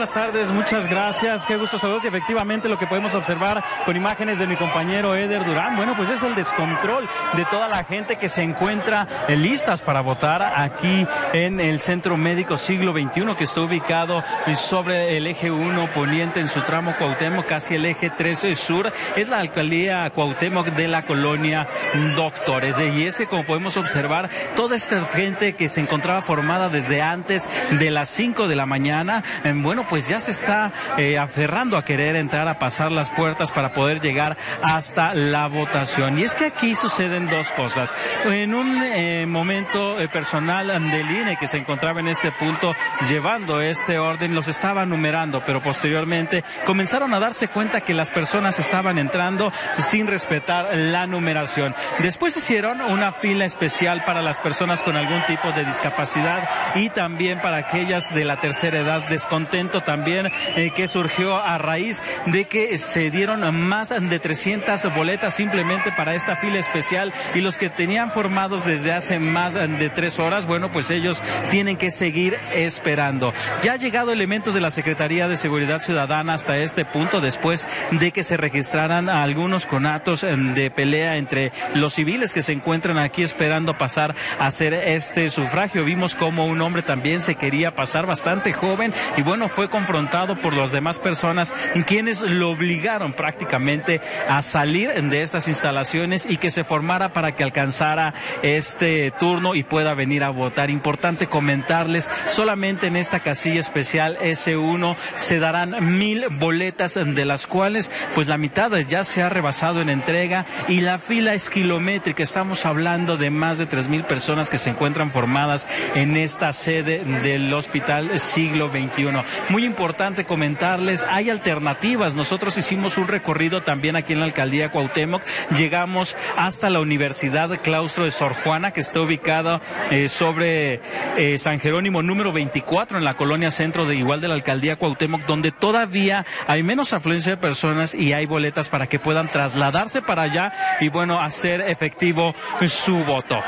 buenas tardes, muchas gracias, qué gusto saludos. Y efectivamente lo que podemos observar con imágenes de mi compañero Eder Durán, bueno, pues es el descontrol de toda la gente que se encuentra listas para votar aquí en el Centro Médico Siglo XXI, que está ubicado sobre el eje 1 poniente en su tramo Cuauhtémoc, casi el eje 13 sur. Es la alcaldía Cuauhtémoc de la colonia Doctores. Y es que, como podemos observar, toda esta gente que se encontraba formada desde antes de las 5 de la mañana, bueno, pues ya se está aferrando a querer entrar a pasar las puertas para poder llegar hasta la votación. Y es que aquí suceden dos cosas. En un momento personal del INE, que se encontraba en este punto llevando este orden, los estaba numerando, pero posteriormente comenzaron a darse cuenta que las personas estaban entrando sin respetar la numeración. Después hicieron una fila especial para las personas con algún tipo de discapacidad y también para aquellas de la tercera edad. Descontento también que surgió a raíz de que se dieron más de 300 boletas simplemente para esta fila especial, y los que tenían formados desde hace más de 3 horas, bueno, pues ellos tienen que seguir esperando. Ya han llegado elementos de la Secretaría de Seguridad Ciudadana hasta este punto, después de que se registraran algunos conatos de pelea entre los civiles que se encuentran aquí esperando pasar a hacer este sufragio. Vimos como un hombre también se quería pasar, bastante joven, y bueno, fue confrontado por las demás personas quienes lo obligaron prácticamente a salir de estas instalaciones y que se formara para que alcanzara este turno y pueda venir a votar. Importante comentarles, solamente en esta casilla especial S1 se darán 1000 boletas, de las cuales pues la mitad ya se ha rebasado en entrega, y la fila es kilométrica. Estamos hablando de más de 3000 personas que se encuentran formadas en esta sede del Hospital Siglo XXI. Muy importante comentarles, hay alternativas. Nosotros hicimos un recorrido también aquí en la alcaldía Cuauhtémoc, llegamos hasta la Universidad Claustro de Sor Juana, que está ubicada sobre San Jerónimo número 24, en la colonia centro de la alcaldía Cuauhtémoc, donde todavía hay menos afluencia de personas y hay boletas para que puedan trasladarse para allá y bueno, hacer efectivo su voto.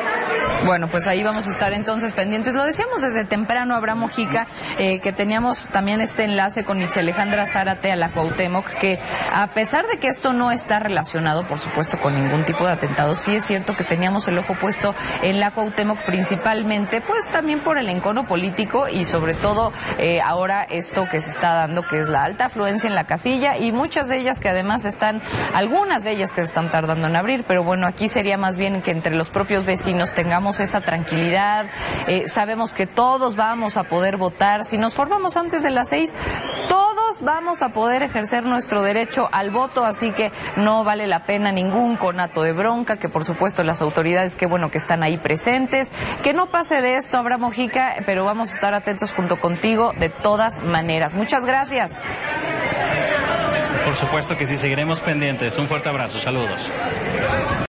Bueno, pues ahí vamos a estar entonces pendientes. Lo decíamos desde temprano, Abraham Mojica, que teníamos también este enlace con Itzel Alejandra Zárate a la Cuauhtémoc, que a pesar de que esto no está relacionado, por supuesto, con ningún tipo de atentado, sí es cierto que teníamos el ojo puesto en la Cuauhtémoc, principalmente, pues también por el encono político y sobre todo ahora esto que se está dando, que es la alta afluencia en la casilla, y muchas de ellas que además algunas de ellas que se están tardando en abrir, pero bueno, aquí sería más bien que entre los propios vecinos tengamos esa tranquilidad. Sabemos que todos vamos a poder votar. Si nos formamos antes de las 6, todos vamos a poder ejercer nuestro derecho al voto, así que no vale la pena ningún conato de bronca, que por supuesto las autoridades, qué bueno que están ahí presentes, que no pase de esto, Abraham Mojica, pero vamos a estar atentos junto contigo de todas maneras. Muchas gracias. Por supuesto que sí, seguiremos pendientes. Un fuerte abrazo, saludos.